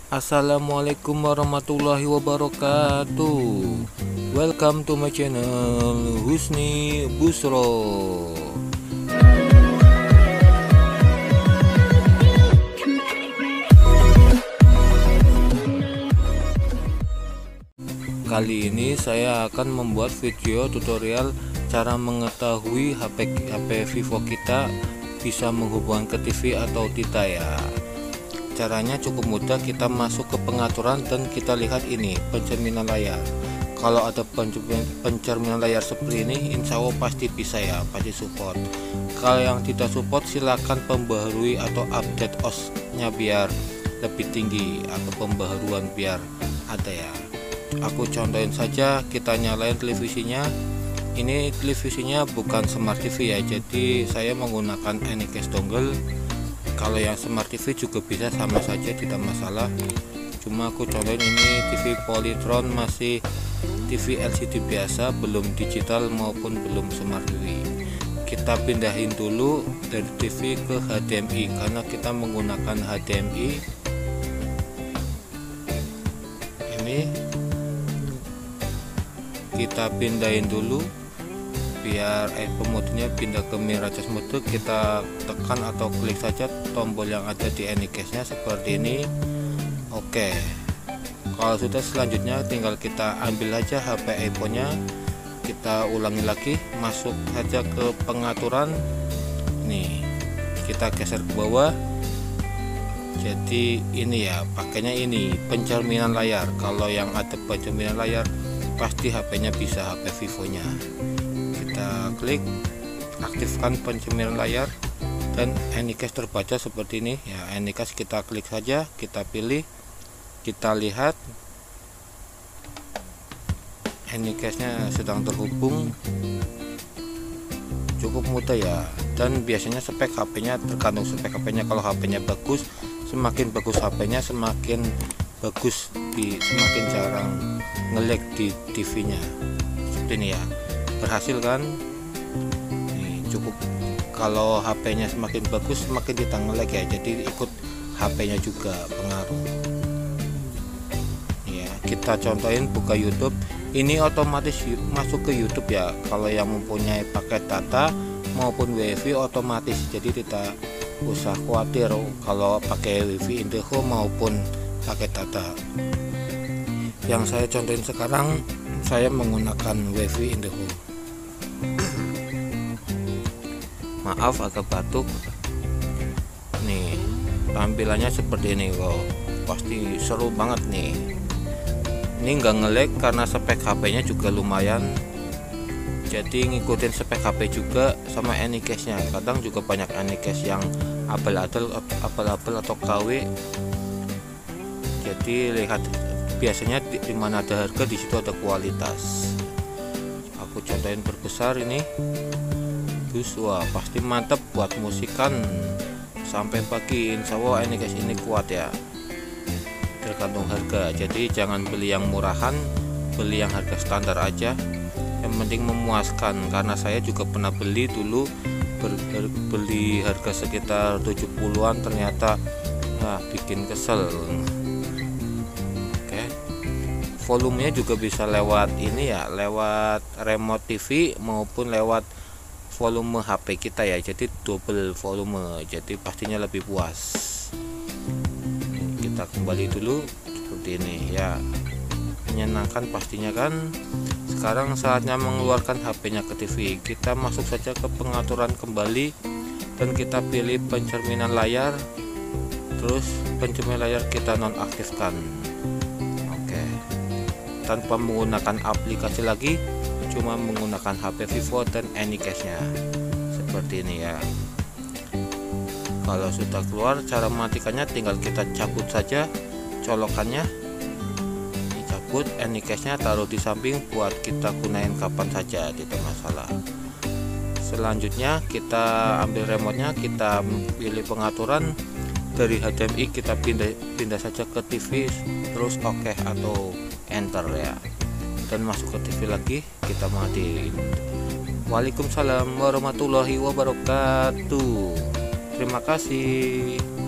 Assalamualaikum warahmatullahi wabarakatuh. Welcome to my channel Husni Busro. Kali ini saya akan membuat video tutorial cara mengetahui HP Vivo kita bisa menghubungkan ke TV atau tidak ya. Caranya cukup mudah, kita masuk ke pengaturan dan kita lihat ini pencerminan layar. Kalau ada pencerminan layar seperti ini, insya Allah pasti bisa ya, pasti support. Kalau yang tidak support silakan pembaharui atau update OS-nya biar lebih tinggi, atau pembaharuan biar ada ya. Aku contohin saja, kita nyalain televisinya. Ini televisinya bukan Smart TV ya, jadi saya menggunakan Anycast dongle. Kalau yang Smart TV juga bisa, sama saja, tidak masalah. Cuma aku contohin ini TV Polytron, masih TV LCD biasa, belum digital maupun belum Smart TV. Kita pindahin dulu dari TV ke HDMI karena kita menggunakan HDMI. Ini kita pindahin dulu biar modenya pindah ke Miracast mode. Kita tekan atau klik saja tombol yang ada di Anycast-nya seperti ini. Oke, kalau sudah, selanjutnya tinggal kita ambil aja HP iPhone-nya, kita ulangi lagi, masuk saja ke pengaturan. Nih, kita geser ke bawah. Jadi ini ya, pakainya ini pencerminan layar. Kalau yang ada pencerminan layar pasti HP-nya bisa, HP Vivo-nya. Kita klik, aktifkan pencerminan layar, dan Anycast terbaca seperti ini ya. Anycast kita klik saja, kita pilih, kita lihat Anycast-nya sedang terhubung. Cukup mudah ya, dan biasanya spek HP-nya tergantung spek HP-nya. Kalau HP-nya bagus, semakin bagus HP-nya semakin bagus, semakin jarang nge-lag di TV-nya. Seperti ini ya, berhasil kan? Nih, cukup. Kalau HP-nya semakin bagus semakin tidak nge-lag ya, jadi ikut HP-nya juga pengaruh ya. Kita contohin buka YouTube, ini otomatis masuk ke YouTube ya. Kalau yang mempunyai paket data maupun WiFi otomatis, jadi tidak usah khawatir kalau pakai WiFi IndiHome maupun paket data. Yang saya contohin sekarang, saya menggunakan WiFi IndiHome. Maaf agak batuk. Nih, tampilannya seperti ini. Wow, pasti seru banget nih. Ini nggak nge-lag karena spek HP-nya juga lumayan. Jadi ngikutin spek HP juga sama Anycast-nya. Kadang juga banyak Anycast yang abal-abal atau KW. Jadi lihat, biasanya di mana ada harga di situ ada kualitas. Aku contohin berbesar ini. Terus wah, pasti mantap buat musikan sampai pagi. Insya Allah Anycast ini kuat ya. Tergantung harga, jadi jangan beli yang murahan, beli yang harga standar aja. Yang penting memuaskan, karena saya juga pernah beli dulu, beli harga sekitar 70-an, ternyata bikin kesel. Volumenya juga bisa lewat ini ya, lewat remote TV maupun lewat volume HP kita ya, jadi double volume, jadi pastinya lebih puas. Kita kembali dulu seperti ini ya, menyenangkan pastinya kan. Sekarang saatnya mengeluarkan HP-nya ke TV. Kita masuk saja ke pengaturan kembali dan kita pilih pencerminan layar, terus pencerminan layar kita nonaktifkan. Tanpa menggunakan aplikasi lagi, cuma menggunakan HP Vivo dan Anycast-nya seperti ini ya. Kalau sudah keluar, cara mematikannya tinggal kita cabut saja colokannya, dicabut, Anycast-nya taruh di samping buat kita gunain kapan saja, tidak masalah. Selanjutnya kita ambil remote-nya, kita pilih pengaturan, dari HDMI kita pindah saja ke TV, terus oke atau enter ya, dan masuk ke TV lagi, kita matiin. Waalaikumsalam warahmatullahi wabarakatuh. Terima kasih.